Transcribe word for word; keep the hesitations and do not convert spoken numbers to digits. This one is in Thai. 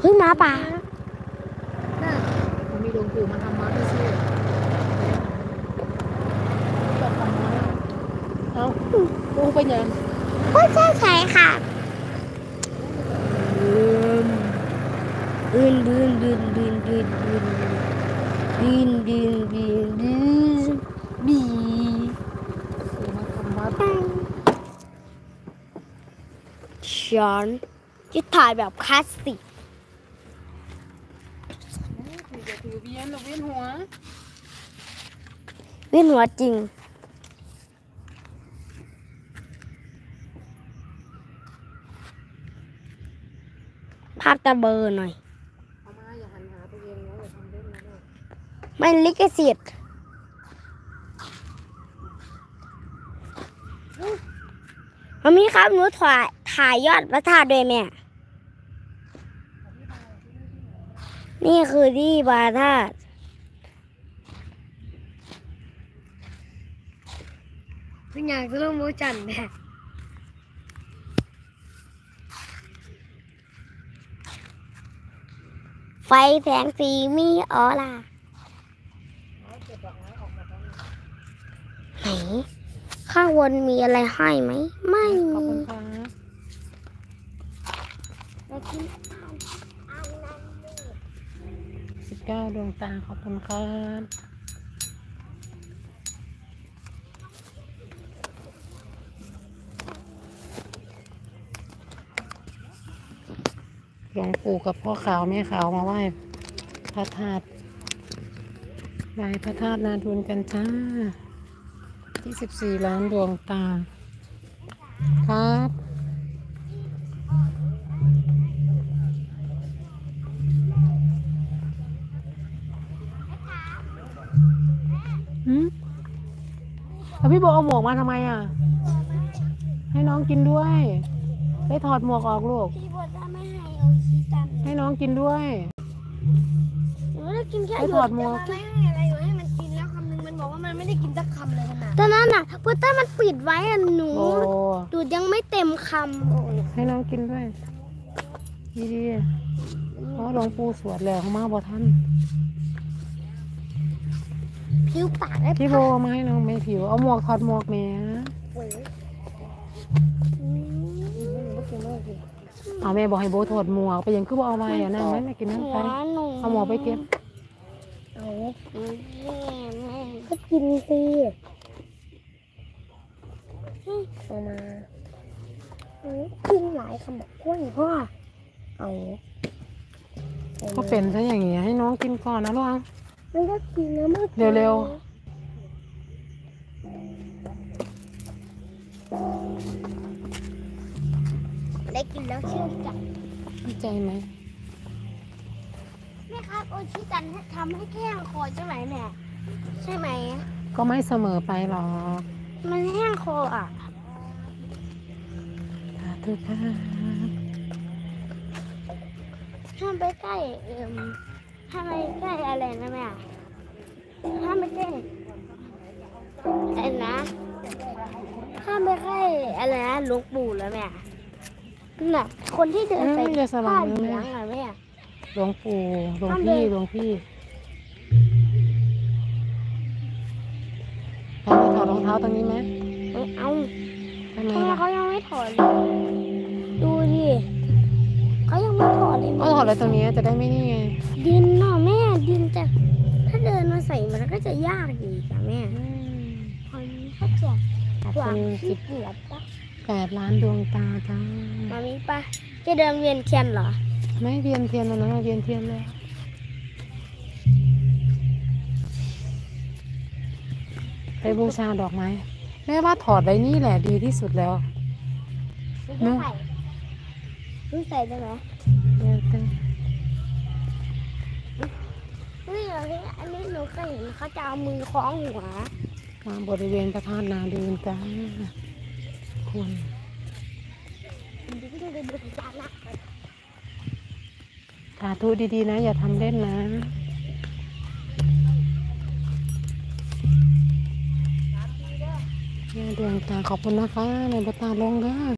เฮ้ยหมาป่าน่ะมันมีหลวงปู่มาทำวัดด้วยสิแบบทำวัดเอาปูไปยังไม่ใช่ใช่ค่ะบืนบืนบืนบืนบืนบืนบืนบืนบืนบืนบีมาทำวัดฉันจะถ่ายแบบคลาสสิกอย่าถือเวียนหรือเวียนหัวเวียนหัวจริงภาพตะเบอหน่อยเอามาอย่าหันหาตัวเองนะอย่าทำเล่นนะลูกไม่ลิขสิทธิ์มันมีครับหนูถ่ายถ่ายยอดพระธาตุด้วยแม่นี่คือที่พระธาตุทุกอย่างจะลงมือจันแม่ไฟแสงสีมีออร่าไหนข้างบนมีอะไรให้ไหมไม่ขอบมีคุณครับสิบเก้าดวงตาขอบคุณครับหลวงปู่กับพ่อขาวแม่ขาวมาไหว้พระธาตุไหว้พระธาตุนาดูลกันจ้าที่สิบสี่ล้านดวงตาครับหืมแล้วพี่โบเอาหมวกมาทำไมอ่ะให้น้องกินด้วยให้ถอดหมวกออกลูกพี่บอกว่าไม่ให้เอาชีตันให้น้องกินด้วยหนูไม่ได้กินแค่ให้ถอดหมวกไม่ให้อะไรหนูให้มันกินแล้วคำนึงมันบอกว่ามันไม่ได้กินสักคำเลยขนาดตอนนั้นน่ะเพื่อนมันปิดไว้อ่ะหนูดูดยังไม่เต็มคำให้น้องกินด้วยดีๆเพราะหลวงปู่สวดแล้วเขามาบ่ท่านผิวปากได้พี่โบมาให้น้องไม่ผิวเอาหมวกถอดหมวกแม่เอาแม่บอกให้โบถอดหมวกไปยังคือบอกเอาไว้อ่ะนั่งไหมไม่กินนั่งไปเอาหมวกไปเก็บเอาก็กินสิเอามากินหลายคำแบบกล้วยพ่อเอาก็เป็นซะอย่างนี้ให้น้องกินก่อนนะลูกมันก็กินแล้วมันเร็วๆได้กินแล้วชื่นใจชื่นใจไหมแม่ครับโอชิตันทำให้แข้งคอใช่ไหมแม่ใช่ไหมก็ไม่เสมอไปหรอกมันแห้งคออ่ะสาธุค่ะห้ามไปใกล้เอ่มห้ามไปใกล้อะไรนะแม่ห้ามไปใกล้ไอ้นะห้ามไปใกล้อะไรนะหลวงปู่แล้วแม่น่ะคนที่เดินใส่ผ้าเหลืองอะแม่หลวงปู่หลวงพี่หลวงพี่ทำไมถอดรองเท้าตรงนี้ไหมไม่เอาทำไมเขายังไม่ถอดดูดิเขายังไม่ถอดเลยเขาถอดอะไรตรงนี้จะได้ไม่นี่ไงดินเนาะแม่ดินจะถ้าเดินมาใส่มันก็จะยากอีกอะแม่คนเขาแจกกว่าที่เกือบปะแปดล้านดวงตาจ้ามามีปะจะเดินเวียนเทียนเหรอไม่เวียนเทียนแล้วนะเวียนเทียนเลยไปบูชาดอกไม้แม่ว่าถอดไว้นี่แหละดีที่สุดแล้วเนาะรู้ใส่ได้ไหมเนี่ยเต้นี่อันนี้หนูเคยเห็นเขาจะเอามือคล้องหัวมาบริเวณพระธาตุนาดูนจ้าคุณสาธุดีๆนะอย่าทำเล่นนะเนี่ยดวงตาขอบคุณนะคะในบัตตาลงเด้อ